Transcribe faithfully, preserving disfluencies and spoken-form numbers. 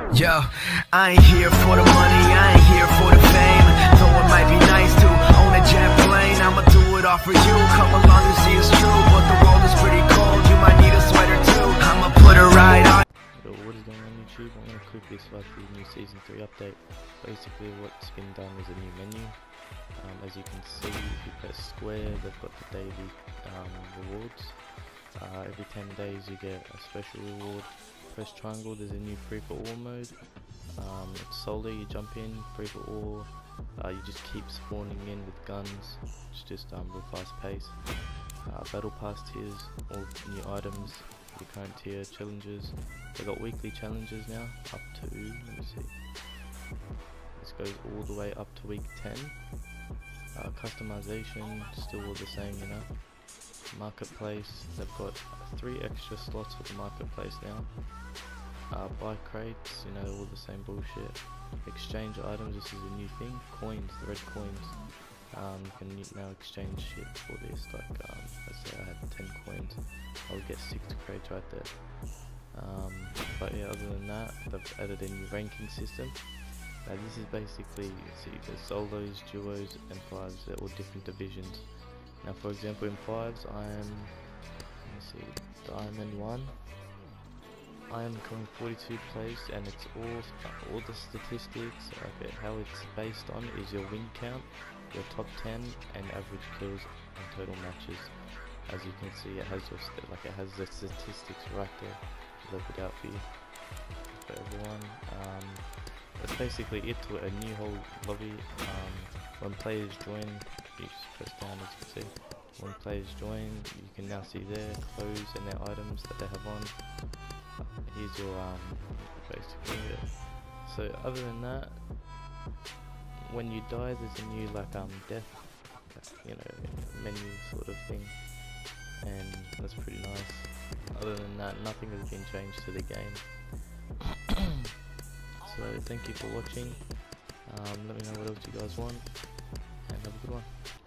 Yo, I ain't here for the money, I ain't here for the fame. Though it might be nice to own a jet plane, I'ma do it all for you. Come along and see it's true, but the world is pretty cold. You might need a sweater too. I'ma put a ride on. So what is going on YouTube? I'm going to quickly start the new season three update. Basically what's been done is a new menu. Um, as you can see, if you press square, they've got the daily um, rewards. Uh, every ten days you get a special reward. Press triangle, there's a new free for all mode. Um, it's solo, you jump in, free for all. Uh, you just keep spawning in with guns. It's just um, real fast pace. Uh, battle pass tiers, all new items. The current tier challenges. They got weekly challenges now, up to, let me see. This goes all the way up to week ten. Uh, customization, still all the same, you know. Marketplace, they've got three extra slots for the marketplace now. Uh, buy crates, you know, all the same bullshit. Exchange items, this is a new thing. Coins, the red coins. Um, you can now exchange shit for this. Like, um, let's say I had ten coins, I would get six crates right there. Um, but yeah, other than that, they've added a new ranking system. Uh, this is basically, see, there's solos, duos, and fives. They're all different divisions. Now, for example, in fives, I am, let me see, Diamond one. I am coming forty-two place, and it's all all the statistics. Okay, how it's based on is your win count, your top ten, and average kills and total matches. As you can see, it has your st like it has the statistics right there, leveled out for you for everyone. Um, that's basically it to a new whole lobby. Um, when players join, you just press down as you can see. When players join, you can now see their clothes and their items that they have on. Here's your um, basically it. So other than that, when you die, there's a new like um death, you know, menu sort of thing, and that's pretty nice. Other than that, nothing has been changed to the game. So thank you for watching. Um, let me know what else you guys want, and have a good one.